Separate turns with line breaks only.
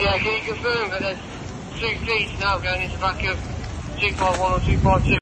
Yeah, can you confirm that there's 2 feet now going into the back of 251 or 252?